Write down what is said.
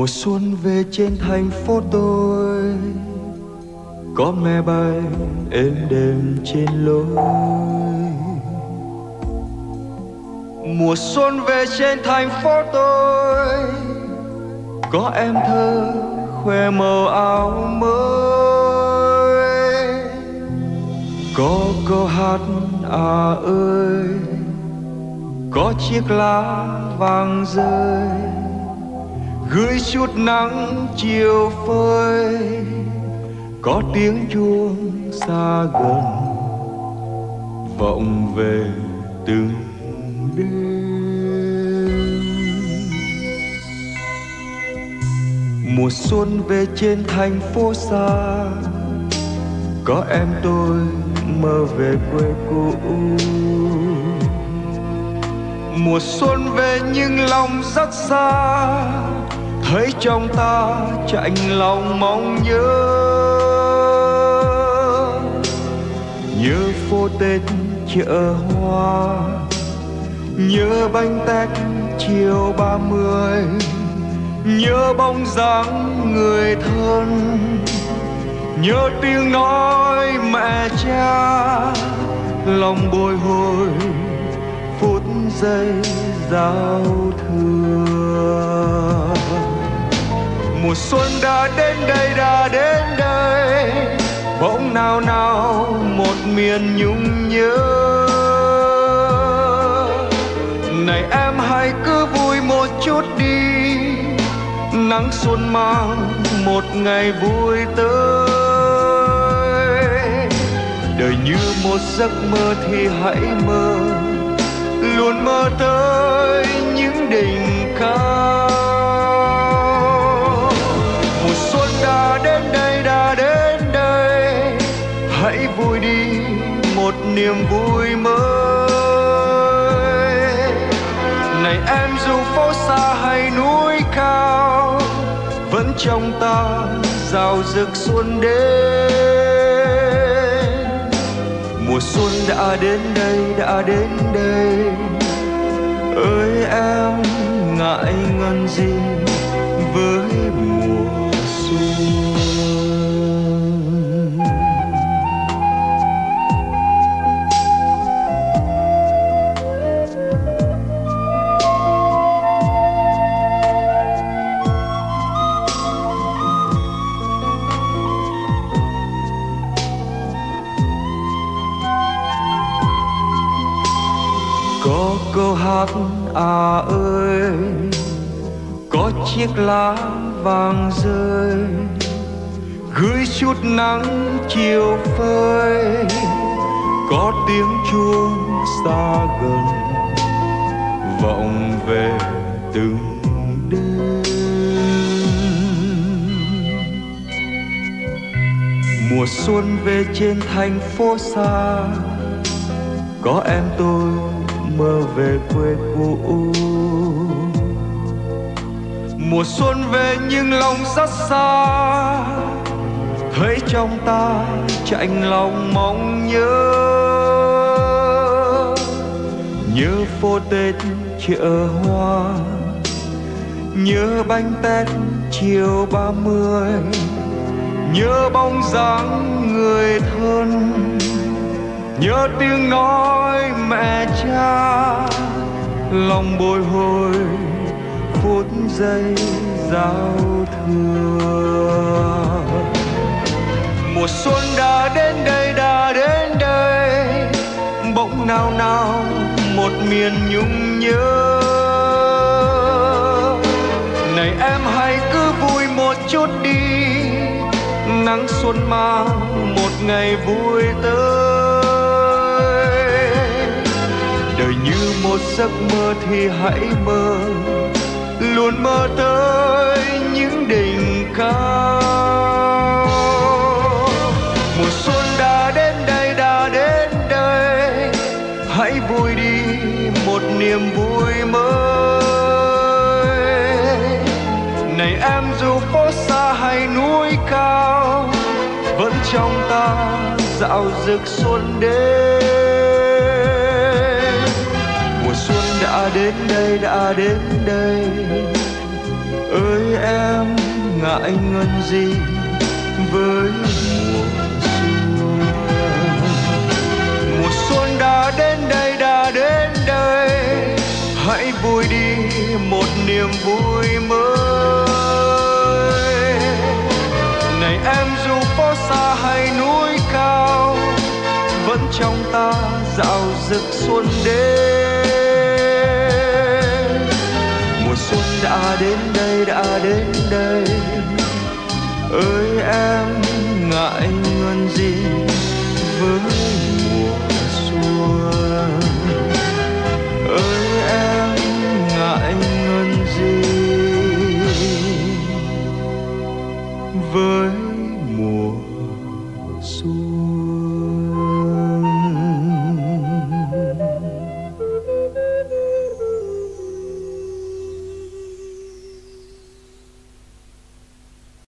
Mùa xuân về trên thành phố tôi, có mẹ bay êm đềm trên lối. Mùa xuân về trên thành phố tôi, có em thơ khoe màu áo mới. Có câu hát à ơi, có chiếc lá vàng rơi, gửi chút nắng chiều phơi. Có tiếng chuông xa gần vọng về từng đêm. Mùa xuân về trên thành phố xa, có em tôi mơ về quê cũ. Mùa xuân về nhưng lòng rất xa, thấy trong ta chạnh lòng mong nhớ. Nhớ phố Tết chợ hoa, nhớ bánh tét chiều 30, nhớ bóng dáng người thân, nhớ tiếng nói mẹ cha. Lòng bồi hồi phút giây giao thừa. Mùa xuân đã đến đây, đã đến đây, bỗng nào nào một miền nhung nhớ. Này em hãy cứ vui một chút đi, nắng xuân mang một ngày vui tới. Đời như một giấc mơ thì hãy mơ, luôn mơ tới những đỉnh cao. Mùa xuân đã đến đây, đã đến đây, hãy vui đi một niềm vui mới. Này em dù phố xa hay núi cao, vẫn trong ta rào rực xuân đến. Mùa xuân đã đến đây, đã đến đây, ơi em ngại ngần gì với mùa xuân. Có câu hát à ơi, có chiếc lá vàng rơi, gửi chút nắng chiều phơi. Có tiếng chuông xa gần vọng về từng đêm. Mùa xuân về trên thành phố xa, có em tôi mơ về quê cũ. Mùa xuân về nhưng lòng rất xa, thấy trong ta chạnh lòng mong nhớ. Nhớ phố Tết chợ hoa, nhớ bánh tét chiều 30, nhớ bóng dáng người thân, nhớ tiếng nói mẹ cha. Lòng bồi hồi phút giây giao thừa. Mùa xuân đã đến đây, đã đến đây, bỗng nào nào một miền nhung nhớ. Này em hãy cứ vui một chút đi, nắng xuân mang một ngày vui tới. Đời như một giấc mơ thì hãy mơ, luôn mơ tới những đỉnh cao. Mùa xuân đã đến đây, đã đến đây, hãy vui đi một niềm vui mới. Này em dù phố xa hay núi cao, vẫn trong ta dạo rực xuân đến. Mùa xuân đã đến đây, đã đến đây, ơi em ngại ngần gì với mùa xuân. Mùa xuân đã đến đây, đã đến đây, hãy vui đi một niềm vui mới. Này em dù phố xa hay núi cao, vẫn trong ta dạo dực xuân đến. Mùa xuân đã đến đây, đã đến đây, ơi em ngại ngần gì với mùa xuân. Ơi em ngại ngần gì với mùa xuân.